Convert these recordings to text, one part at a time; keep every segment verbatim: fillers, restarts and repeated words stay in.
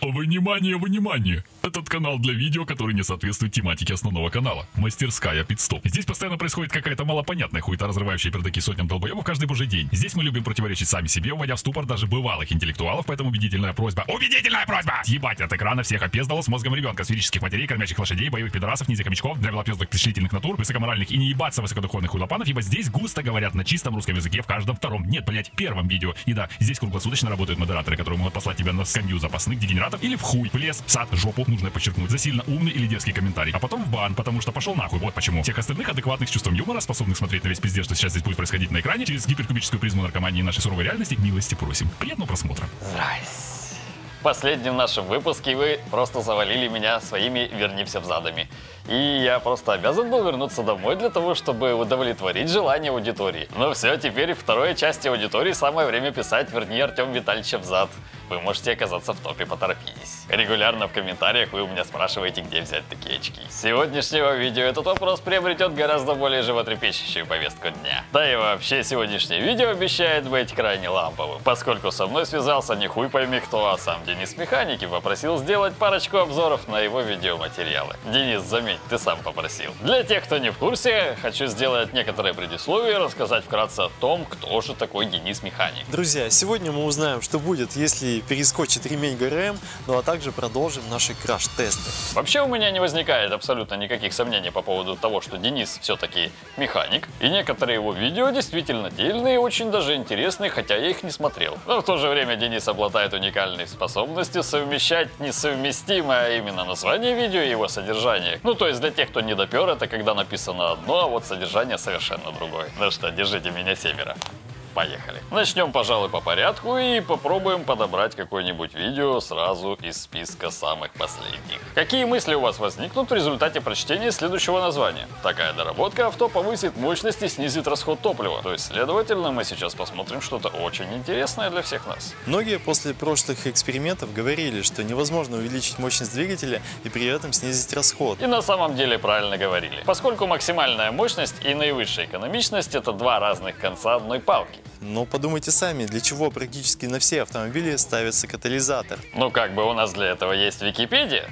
Внимание, внимание! Этот канал для видео, который не соответствует тематике основного канала. Мастерская Пит-стоп. Здесь постоянно происходит какая-то малопонятная хуета, разрывающая пердаки сотням долбоебов каждый божий день. Здесь мы любим противоречить сами себе, уводя в ступор даже бывалых интеллектуалов, поэтому убедительная просьба. Убедительная просьба! Ебать от экрана всех опездало с мозгом ребенка, сферических матерей, кормящих лошадей, боевых пидорасов, ниндзя-хомячков, древолопездных впечатлительных натур, высокоморальных и не ебаться высокодуховных хуйлопанов, ибо здесь густо говорят на чистом русском языке в каждом втором, нет, блять, первом видео. И да, здесь круглосуточно работают модераторы, которые могут послать тебя на скамью запасных дегенератов или в хуй, в лес, в сад, жопу, нужно подчеркнуть, за сильно умный или дерзкий комментарий, а потом в бан, потому что пошел нахуй, вот почему. Всех остальных адекватных с чувством юмора, способных смотреть на весь пиздец, что сейчас здесь будет происходить на экране, через гиперкубическую призму наркомании нашей суровой реальности, милости просим. Приятного просмотра. Здрасте. В последнем нашем выпуске вы просто завалили меня своими «верни-все взадами». И я просто обязан был вернуться домой для того, чтобы удовлетворить желание аудитории. Ну все, теперь второй части аудитории самое время писать «верни Артем Витальевича взад». Вы можете оказаться в топе, поторопитесь. Регулярно в комментариях вы у меня спрашиваете, где взять такие очки. С сегодняшнего видео этот вопрос приобретет гораздо более животрепещущую повестку дня. Да и вообще, сегодняшнее видео обещает быть крайне ламповым, поскольку со мной связался не хуй пойми кто, а сам Денис Механик и попросил сделать парочку обзоров на его видеоматериалы. Денис, заметь, ты сам попросил. Для тех, кто не в курсе, хочу сделать некоторое предисловие и рассказать вкратце о том, кто же такой Денис Механик. Друзья, сегодня мы узнаем, что будет, если перескочит ремень ГРМ, ну а также продолжим наши краш-тесты. Вообще у меня не возникает абсолютно никаких сомнений по поводу того, что Денис все-таки механик, и некоторые его видео действительно дельные и очень даже интересные, хотя я их не смотрел. Но в то же время Денис обладает уникальной способностью совмещать несовместимое, а именно название видео и его содержание. Ну то есть для тех, кто не допер, это когда написано одно, а вот содержание совершенно другое. Ну что, держите меня семеро. Поехали. Начнем, пожалуй, по порядку и попробуем подобрать какое-нибудь видео сразу из списка самых последних. Какие мысли у вас возникнут в результате прочтения следующего названия? Такая доработка авто повысит мощность и снизит расход топлива. То есть, следовательно, мы сейчас посмотрим что-то очень интересное для всех нас. Многие после прошлых экспериментов говорили, что невозможно увеличить мощность двигателя и при этом снизить расход. И на самом деле правильно говорили. Поскольку максимальная мощность и наивысшая экономичность — это два разных конца одной палки. Но подумайте сами, для чего практически на все автомобили ставится катализатор? Ну как бы у нас для этого есть Википедия.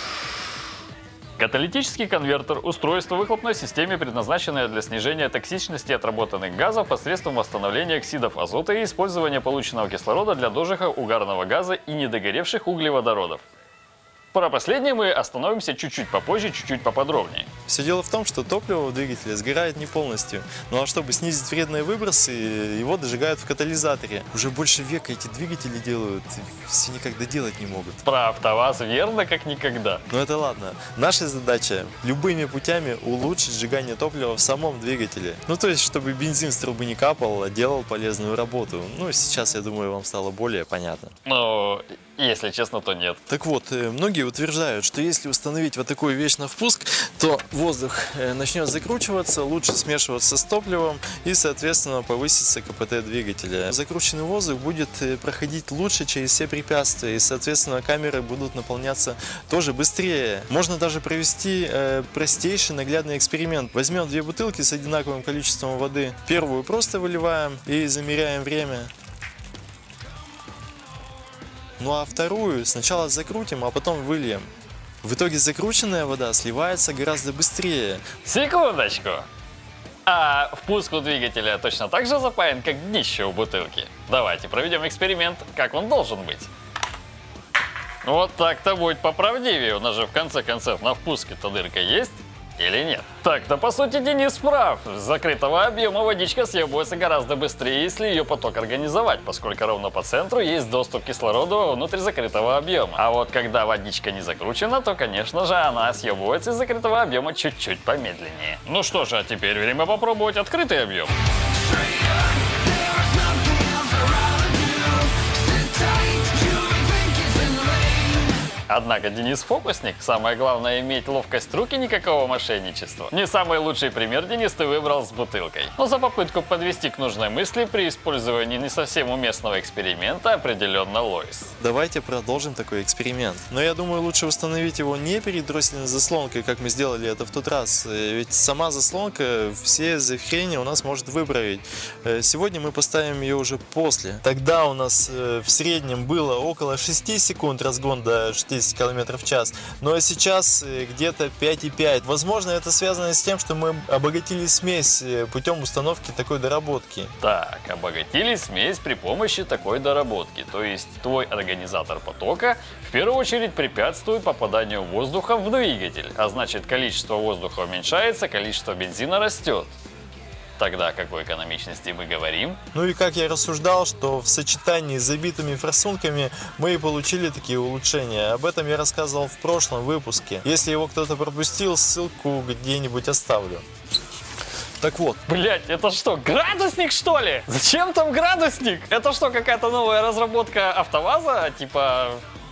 Каталитический конвертер – устройство в выхлопной системе, предназначенное для снижения токсичности отработанных газов посредством восстановления оксидов азота и использования полученного кислорода для дожига угарного газа и недогоревших углеводородов. Про последнее мы остановимся чуть-чуть попозже, чуть-чуть поподробнее. Все дело в том, что топливо в двигателе сгорает не полностью. Ну а чтобы снизить вредные выбросы, его дожигают в катализаторе. Уже больше века эти двигатели делают, и все никак доделать не могут. Про АвтоВАЗ верно как никогда. Но это ладно. Наша задача любыми путями улучшить сжигание топлива в самом двигателе. Ну то есть, чтобы бензин с трубы не капал, а делал полезную работу. Ну сейчас, я думаю, вам стало более понятно. Ну, если честно, то нет. Так вот, многие утверждают, что если установить вот такую вещь на впуск, то воздух начнет закручиваться, лучше смешиваться с топливом и, соответственно, повысится КПТ двигателя. Закрученный воздух будет проходить лучше через все препятствия и, соответственно, камеры будут наполняться тоже быстрее. Можно даже провести э, простейший наглядный эксперимент. Возьмем две бутылки с одинаковым количеством воды. Первую просто выливаем и замеряем время. Ну а вторую сначала закрутим, а потом выльем. В итоге закрученная вода сливается гораздо быстрее. Секундочку. А впуск у двигателя точно так же запаян, как днище у бутылки? Давайте проведем эксперимент, как он должен быть. Вот так-то будет поправдивее. У нас же в конце концов на впуске-то дырка есть или нет? Так-то по сути Денис прав. С закрытого объема водичка съебывается гораздо быстрее, если ее поток организовать, поскольку ровно по центру есть доступ к кислороду внутрь закрытого объема. А вот когда водичка не закручена, то, конечно же, она съебывается из закрытого объема чуть-чуть помедленнее. Ну что же, а теперь время попробовать открытый объем. Однако Денис фокусник, самое главное иметь ловкость рук и никакого мошенничества. Не самый лучший пример, Денис, ты выбрал с бутылкой. Но за попытку подвести к нужной мысли при использовании не совсем уместного эксперимента определенно Лоис. Давайте продолжим такой эксперимент. Но я думаю, лучше установить его не перед дроссельной заслонкой, как мы сделали это в тот раз. Ведь сама заслонка все завихрения у нас может выправить. Сегодня мы поставим ее уже после. Тогда у нас в среднем было около шести секунд разгон до шестидесяти километров в час. Ну а сейчас где-то пять и пять. Возможно, это связано с тем, что мы обогатили смесь путем установки такой доработки. Так, обогатили смесь при помощи такой доработки. То есть твой организатор потока в первую очередь препятствует попаданию воздуха в двигатель. А значит, количество воздуха уменьшается, количество бензина растет. Тогда о какой экономичности мы говорим? Ну и как я рассуждал, что в сочетании с забитыми форсунками мы и получили такие улучшения. Об этом я рассказывал в прошлом выпуске. Если его кто-то пропустил, ссылку где-нибудь оставлю. Так вот. Блять, это что, градусник что ли? Зачем там градусник? Это что, какая-то новая разработка АвтоВАЗа? Типа...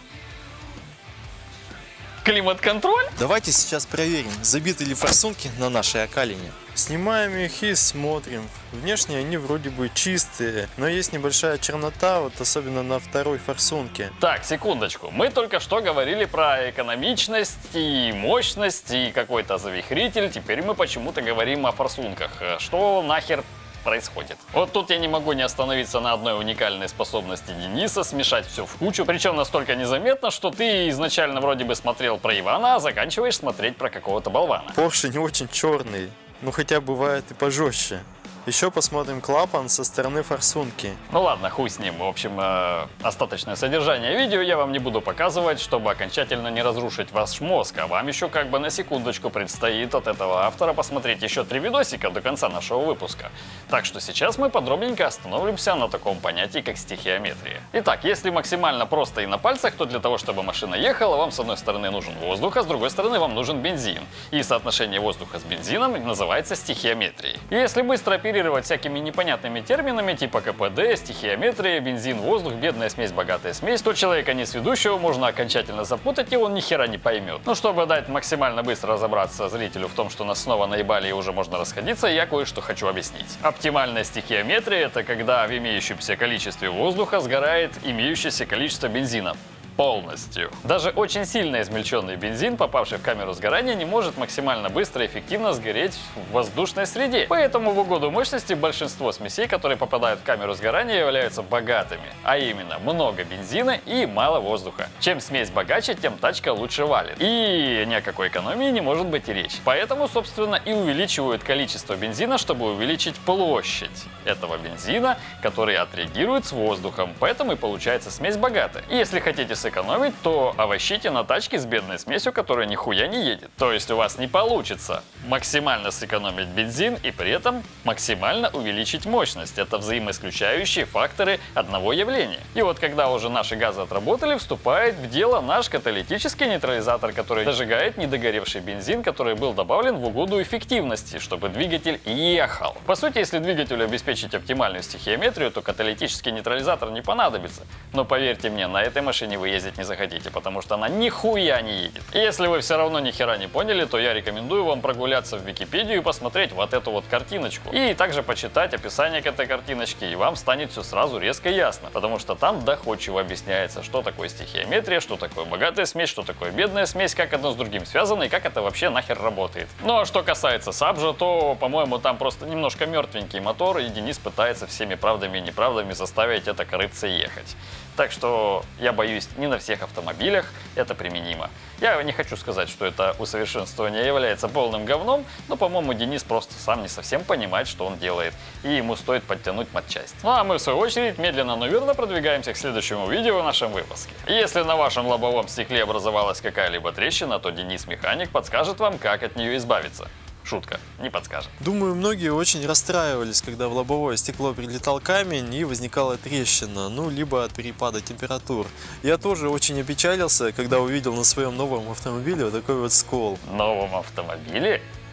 климат-контроль? Давайте сейчас проверим, забиты ли форсунки на нашей окалине. Снимаем их и смотрим. Внешне они вроде бы чистые, но есть небольшая чернота, вот особенно на второй форсунке. Так, секундочку. Мы только что говорили про экономичность и мощность и какой-то завихритель. Теперь мы почему-то говорим о форсунках. Что нахер происходит? Вот тут я не могу не остановиться на одной уникальной способности Дениса смешать все в кучу, причем настолько незаметно, что ты изначально вроде бы смотрел про Ивана, а заканчиваешь смотреть про какого-то болвана. Порше не очень черный, но хотя бывает и пожестче. Еще посмотрим клапан со стороны форсунки. Ну ладно, хуй с ним. В общем, э, остаточное содержание видео я вам не буду показывать, чтобы окончательно не разрушить ваш мозг. А вам еще как бы на секундочку предстоит от этого автора посмотреть еще три видосика до конца нашего выпуска. Так что сейчас мы подробненько остановимся на таком понятии, как стихиометрия. Итак, если максимально просто и на пальцах, то для того, чтобы машина ехала, вам с одной стороны нужен воздух, а с другой стороны вам нужен бензин. И соотношение воздуха с бензином называется стихиометрией. Если быстро оперировать всякими непонятными терминами типа КПД, стихиометрия, бензин, воздух, бедная смесь, богатая смесь, то человека несведущего можно окончательно запутать, и он ни хера не поймет. Ну, чтобы дать максимально быстро разобраться зрителю в том, что нас снова наебали и уже можно расходиться, я кое-что хочу объяснить. Оптимальная стихиометрия — это когда в имеющемся количестве воздуха сгорает имеющееся количество бензина. Полностью. Даже очень сильно измельченный бензин, попавший в камеру сгорания, не может максимально быстро и эффективно сгореть в воздушной среде. Поэтому в угоду мощности большинство смесей, которые попадают в камеру сгорания, являются богатыми. А именно, много бензина и мало воздуха. Чем смесь богаче, тем тачка лучше валит. И ни о какой экономии не может быть и речь. Поэтому, собственно, и увеличивают количество бензина, чтобы увеличить площадь этого бензина, который отреагирует с воздухом. Поэтому и получается смесь богатая. И если хотите сэкономить, то овощите на тачке с бедной смесью, которая нихуя не едет. То есть у вас не получится максимально сэкономить бензин и при этом максимально увеличить мощность. Это взаимоисключающие факторы одного явления. И вот когда уже наши газы отработали, вступает в дело наш каталитический нейтрализатор, который зажигает недогоревший бензин, который был добавлен в угоду эффективности, чтобы двигатель ехал. По сути, если двигателю обеспечить оптимальную стихиометрию, то каталитический нейтрализатор не понадобится. Но поверьте мне, на этой машине вы ездить не захотите, потому что она нихуя не едет. И если вы все равно ни хера не поняли, то я рекомендую вам прогуляться в Википедию и посмотреть вот эту вот картиночку. И также почитать описание к этой картиночке, и вам станет все сразу резко ясно, потому что там доходчиво объясняется, что такое стихиометрия, что такое богатая смесь, что такое бедная смесь, как одно с другим связано и как это вообще нахер работает. Ну а что касается Сабжа, то, по-моему, там просто немножко мертвенький мотор, и Денис пытается всеми правдами и неправдами заставить это корыце ехать. Так что я боюсь, не на всех автомобилях это применимо. Я не хочу сказать, что это усовершенствование является полным говном, но, по-моему, Денис просто сам не совсем понимает, что он делает, и ему стоит подтянуть матчасть. Ну а мы, в свою очередь, медленно, но верно продвигаемся к следующему видео в нашем выпуске. Если на вашем лобовом стекле образовалась какая-либо трещина, то Денис-механик подскажет вам, как от нее избавиться. Шутка, не подскажет. Думаю, многие очень расстраивались, когда в лобовое стекло прилетал камень и возникала трещина, ну, либо от перепада температур. Я тоже очень опечалился, когда увидел на своем новом автомобиле вот такой вот скол. Новом автомобиле?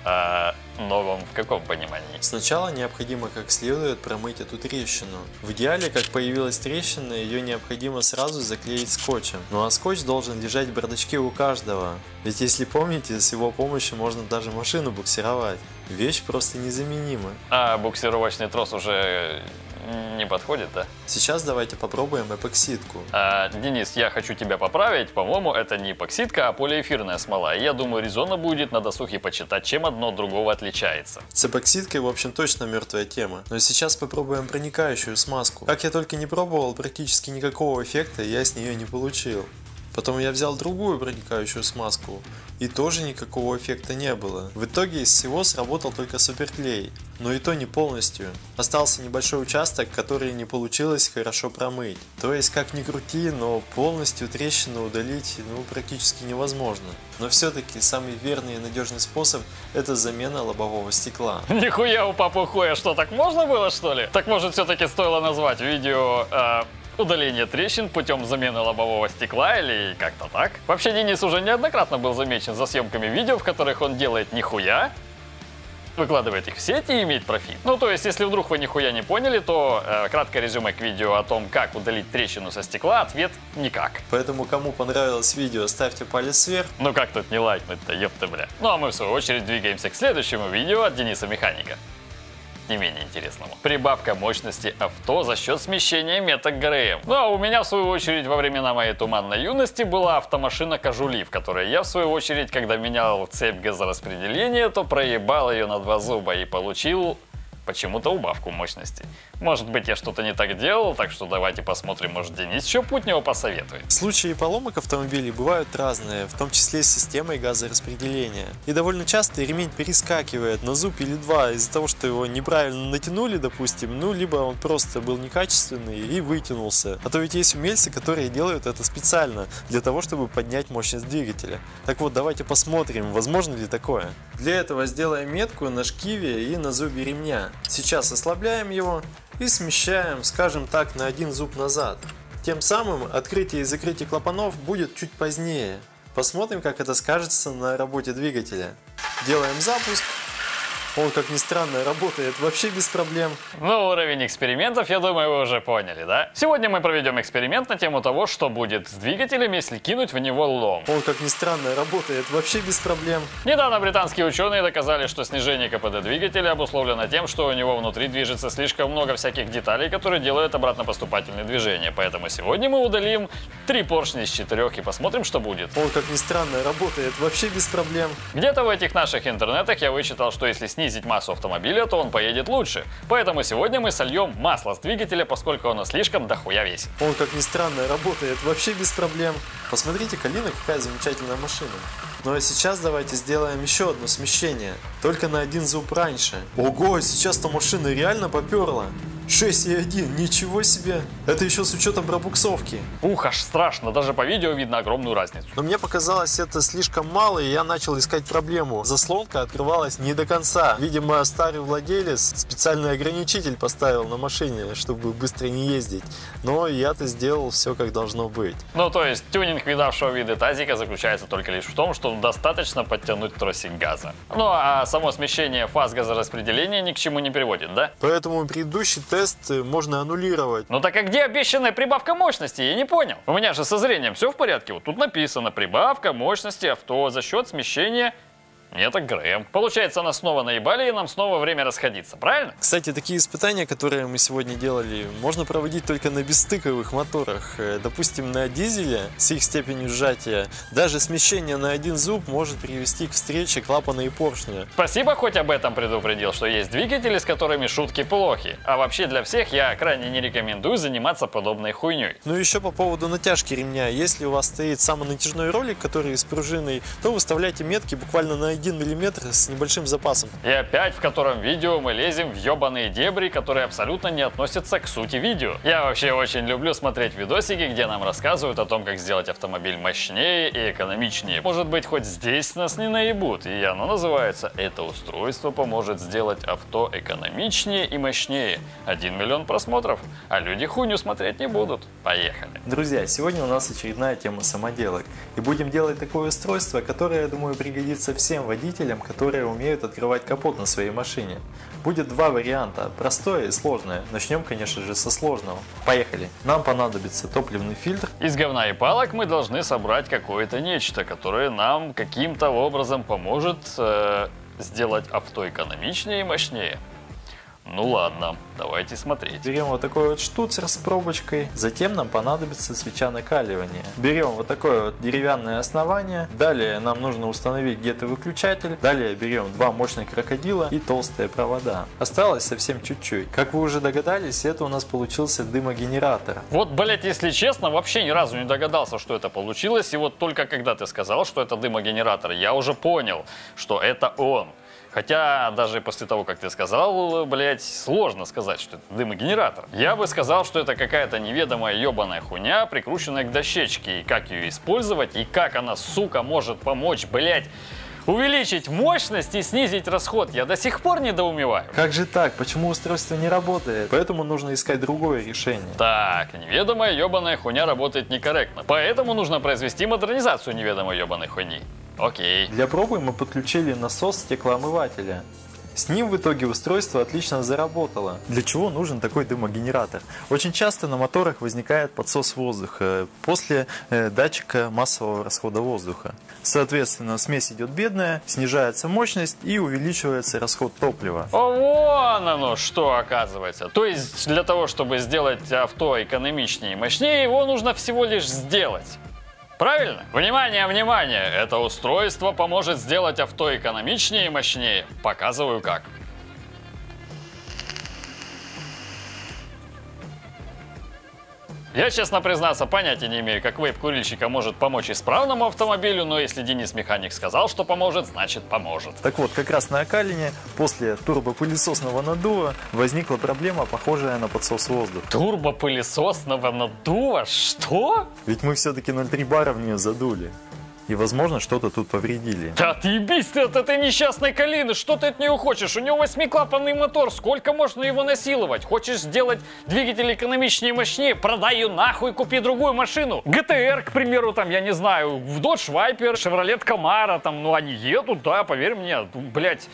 А новом в каком понимании? Сначала необходимо как следует промыть эту трещину. В идеале, как появилась трещина, ее необходимо сразу заклеить скотчем. Ну а скотч должен лежать в бардачке у каждого. Ведь если помните, с его помощью можно даже машину буксировать. Вещь просто незаменима. А буксировочный трос уже не подходит, да? Сейчас давайте попробуем эпоксидку. А, Денис, я хочу тебя поправить. По-моему, это не эпоксидка, а полиэфирная смола. И я думаю, резонно будет на досуге почитать, чем одно от другого отличается. С эпоксидкой, в общем, точно мертвая тема. Но сейчас попробуем проникающую смазку. Как я только не пробовал, практически никакого эффекта я с нее не получил. Потом я взял другую проникающую смазку, и тоже никакого эффекта не было. В итоге из всего сработал только суперклей, но и то не полностью. Остался небольшой участок, который не получилось хорошо промыть. То есть, как ни крути, но полностью трещину удалить ну, практически невозможно. Но все-таки самый верный и надежный способ – это замена лобового стекла. Нихуя у папы хуя, что так можно было, что ли? Так может все-таки стоило назвать видео... Э... удаление трещин путем замены лобового стекла или как-то так. Вообще Денис уже неоднократно был замечен за съемками видео, в которых он делает нихуя, выкладывает их в сеть и имеет профит. Ну то есть, если вдруг вы нихуя не поняли, то э, краткое резюме к видео о том, как удалить трещину со стекла, ответ никак. Поэтому, кому понравилось видео, ставьте палец вверх. Ну как тут не лайкнуть-то, ёпта бля. Ну а мы в свою очередь двигаемся к следующему видео от Дениса Механика. Не менее интересному. Прибавка мощности авто за счет смещения меток ГРМ. Ну а у меня в свою очередь во времена моей туманной юности была автомашина Кожули, в которой я в свою очередь, когда менял цепь газораспределения, то проебал ее на два зуба и получил почему-то убавку мощности. Может быть, я что-то не так делал, так что давайте посмотрим, может Денис еще путнего посоветует. Случаи поломок автомобилей бывают разные, в том числе с системой газораспределения. И довольно часто ремень перескакивает на зуб или два из-за того, что его неправильно натянули, допустим, ну либо он просто был некачественный и вытянулся. А то ведь есть умельцы, которые делают это специально, для того, чтобы поднять мощность двигателя. Так вот, давайте посмотрим, возможно ли такое. Для этого сделаем метку на шкиве и на зубе ремня. Сейчас ослабляем его и смещаем, скажем так, на один зуб назад. Тем самым открытие и закрытие клапанов будет чуть позднее. Посмотрим, как это скажется на работе двигателя. Делаем запуск. Он, как ни странно, работает вообще без проблем. Ну, уровень экспериментов, я думаю, вы уже поняли, да? Сегодня мы проведем эксперимент на тему того, что будет с двигателем, если кинуть в него лом. Он, как ни странно, работает вообще без проблем. Недавно британские ученые доказали, что снижение КПД двигателя обусловлено тем, что у него внутри движется слишком много всяких деталей, которые делают обратно-поступательные движения. Поэтому сегодня мы удалим три поршня из четырех и посмотрим, что будет. Он, как ни странно, работает вообще без проблем. Где-то в этих наших интернетах я вычитал, что если снизить массу автомобиля, то он поедет лучше. Поэтому сегодня мы сольем масло с двигателя, поскольку оно слишком дохуя весит. Он, как ни странно, работает вообще без проблем. Посмотрите, Калина, какая замечательная машина. Ну а сейчас давайте сделаем еще одно смещение. Только на один зуб раньше. Ого, сейчас-то машина реально поперла. шесть и один, ничего себе. Это еще с учетом пробуксовки. Ух, аж страшно, даже по видео видно огромную разницу. Но мне показалось это слишком мало, и я начал искать проблему. Заслонка открывалась не до конца. Видимо, старый владелец специальный ограничитель поставил на машине, чтобы быстро не ездить. Но я-то сделал все как должно быть. Ну то есть тюнинг видавшего виды тазика заключается только лишь в том, что достаточно подтянуть тросик газа. Ну а само смещение фаз газораспределения ни к чему не приводит, да? Поэтому предыдущий тест можно аннулировать. Ну так а где обещанная прибавка мощности? Я не понял. У меня же со зрением все в порядке. Вот тут написано: прибавка мощности авто за счет смещения меток ГРМ. Получается, нас снова наебали, и нам снова время расходиться, правильно? Кстати, такие испытания, которые мы сегодня делали, можно проводить только на бесстыковых моторах. Допустим, на дизеле с их степенью сжатия даже смещение на один зуб может привести к встрече клапана и поршня. Спасибо, хоть об этом предупредил, что есть двигатели, с которыми шутки плохи. А вообще для всех я крайне не рекомендую заниматься подобной хуйней. Ну и еще по поводу натяжки ремня. Если у вас стоит самонатяжной ролик, который с пружиной, то выставляйте метки буквально на один миллиметр с небольшим запасом. И опять в котором видео мы лезем в ебаные дебри, которые абсолютно не относятся к сути видео. Я вообще очень люблю смотреть видосики, где нам рассказывают о том, как сделать автомобиль мощнее и экономичнее. Может быть, хоть здесь нас не наебут, и оно называется «Это устройство поможет сделать авто экономичнее и мощнее». Один миллион просмотров, а люди хуйню смотреть не будут. Поехали. Друзья, сегодня у нас очередная тема самоделок. И будем делать такое устройство, которое, я думаю, пригодится всем водителям, которые умеют открывать капот на своей машине. Будет два варианта, простое и сложное. Начнем, конечно же, со сложного. Поехали. Нам понадобится топливный фильтр. Из говна и палок мы должны собрать какое-то нечто, которое нам каким-то образом поможет э, сделать авто экономичнее и мощнее. Ну ладно, давайте смотреть. Берем вот такой вот штуцер с пробочкой, затем нам понадобится свеча накаливания. Берем вот такое вот деревянное основание, далее нам нужно установить где-то выключатель, далее берем два мощных крокодила и толстые провода. Осталось совсем чуть-чуть. Как вы уже догадались, это у нас получился дымогенератор. Вот, блять, если честно, вообще ни разу не догадался, что это получилось, и вот только когда ты сказал, что это дымогенератор, я уже понял, что это он. Хотя, даже после того, как ты сказал, блять, сложно сказать, что это дымогенератор. Я бы сказал, что это какая-то неведомая ебаная хуйня, прикрученная к дощечке. И как ее использовать, и как она, сука, может помочь, блять, увеличить мощность и снизить расход, я до сих пор недоумеваю. Как же так? Почему устройство не работает? Поэтому нужно искать другое решение. Так, неведомая ебаная хуйня работает некорректно. Поэтому нужно произвести модернизацию неведомой ебаной хуйни. Окей. Для пробы мы подключили насос стеклоомывателя. С ним в итоге устройство отлично заработало. Для чего нужен такой дымогенератор? Очень часто на моторах возникает подсос воздуха после э, датчика массового расхода воздуха. Соответственно, смесь идет бедная, снижается мощность и увеличивается расход топлива. О, вон оно что оказывается. То есть для того, чтобы сделать авто экономичнее и мощнее, его нужно всего лишь сделать. Правильно? Внимание, внимание! Это устройство поможет сделать авто экономичнее и мощнее. Показываю как. Я, честно признаться, понятия не имею, как вейп-курильщика может помочь исправному автомобилю, но если Денис Механик сказал, что поможет, значит поможет. Так вот, как раз на Акалине после турбопылесосного наддува возникла проблема, похожая на подсос воздуха. Турбопылесосного наддува? Что? Ведь мы все-таки ноль три бара в нее задули. И, возможно, что-то тут повредили. Да ты ебись ты от этой несчастной Калины, что ты от нее хочешь? У него восьмиклапанный мотор, сколько можно его насиловать? Хочешь сделать двигатель экономичнее и мощнее? Продай ее нахуй, купи другую машину. джи ти ар, к примеру, там, я не знаю, Dodge Viper, Chevrolet Camaro, там, ну они едут, да, поверь мне, блять.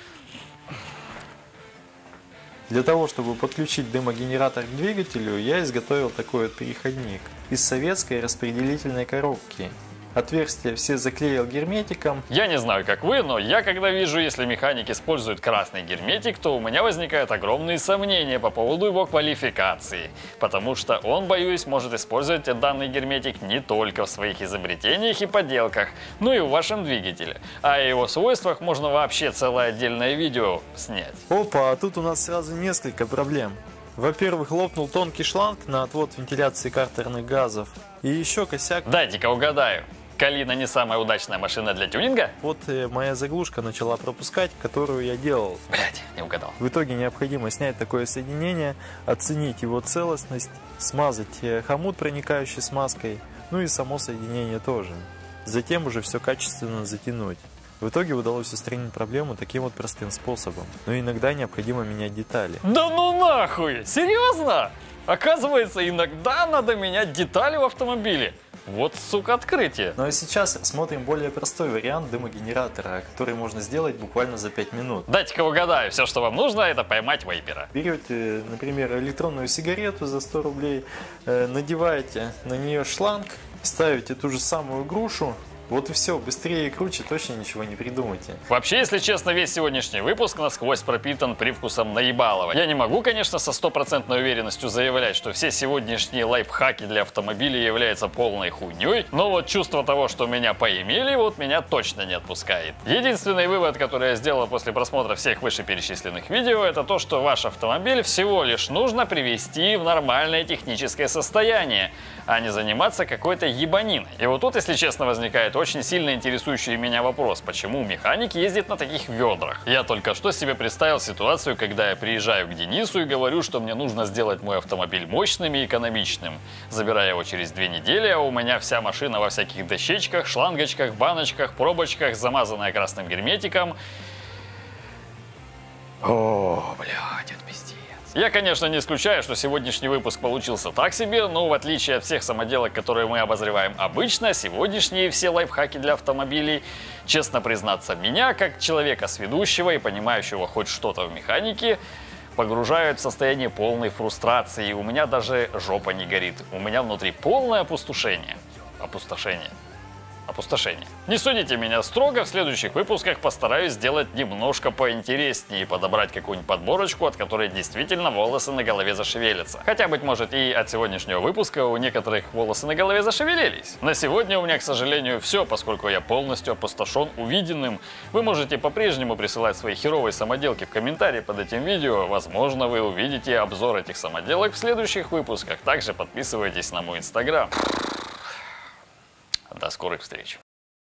Для того, чтобы подключить дымогенератор к двигателю, я изготовил такой вот переходник из советской распределительной коробки. Отверстия все заклеил герметиком. Я не знаю, как вы, но я когда вижу, если механик использует красный герметик, то у меня возникают огромные сомнения по поводу его квалификации. Потому что он, боюсь, может использовать данный герметик не только в своих изобретениях и поделках, но и в вашем двигателе. А о его свойствах можно вообще целое отдельное видео снять. Опа, а тут у нас сразу несколько проблем. Во-первых, лопнул тонкий шланг на отвод вентиляции картерных газов. И еще косяк. Дайте-ка угадаю. Калина не самая удачная машина для тюнинга? Вот э, моя заглушка начала пропускать, которую я делал. Блять, не угадал. В итоге необходимо снять такое соединение, оценить его целостность, смазать э, хомут, проникающий смазкой, ну и само соединение тоже. Затем уже все качественно затянуть. В итоге удалось устранить проблему таким вот простым способом. Но иногда необходимо менять детали. Да ну нахуй! Серьезно? Оказывается, иногда надо менять детали в автомобиле. Вот, сука, открытие. Ну а сейчас смотрим более простой вариант дымогенератора, который можно сделать буквально за пять минут. Дайте-ка угадаю, все, что вам нужно, это поймать вейпера. Берете, например, электронную сигарету за сто рублей, э, надеваете на нее шланг, ставите ту же самую грушу. Вот и все, быстрее и круче точно ничего не придумайте. Вообще, если честно, весь сегодняшний выпуск насквозь пропитан привкусом наебалова. Я не могу, конечно, со стопроцентной уверенностью заявлять, что все сегодняшние лайфхаки для автомобиля являются полной хуйней, но вот чувство того, что меня поимели, вот меня точно не отпускает. Единственный вывод, который я сделал после просмотра всех вышеперечисленных видео, это то, что ваш автомобиль всего лишь нужно привести в нормальное техническое состояние, а не заниматься какой-то ебаниной. И вот тут, если честно, возникает очень сильно интересующий меня вопрос, почему механик ездит на таких ведрах. Я только что себе представил ситуацию, когда я приезжаю к Денису и говорю, что мне нужно сделать мой автомобиль мощным и экономичным. Забираю его через две недели, а у меня вся машина во всяких дощечках, шлангочках, баночках, пробочках, замазанная красным герметиком. О, блядь, это пиздец. Я, конечно, не исключаю, что сегодняшний выпуск получился так себе, но в отличие от всех самоделок, которые мы обозреваем обычно, сегодняшние все лайфхаки для автомобилей, честно признаться, меня, как человека сведущего и понимающего хоть что-то в механике, погружают в состояние полной фрустрации. У меня даже жопа не горит. У меня внутри полное опустошение. Опустошение. Опустошение. Не судите меня строго, в следующих выпусках постараюсь сделать немножко поинтереснее и подобрать какую-нибудь подборочку, от которой действительно волосы на голове зашевелятся. Хотя, быть может, и от сегодняшнего выпуска у некоторых волосы на голове зашевелились. На сегодня у меня, к сожалению, все, поскольку я полностью опустошен увиденным. Вы можете по-прежнему присылать свои херовые самоделки в комментарии под этим видео. Возможно, вы увидите обзор этих самоделок в следующих выпусках. Также подписывайтесь на мой инстаграм. До скорых встреч!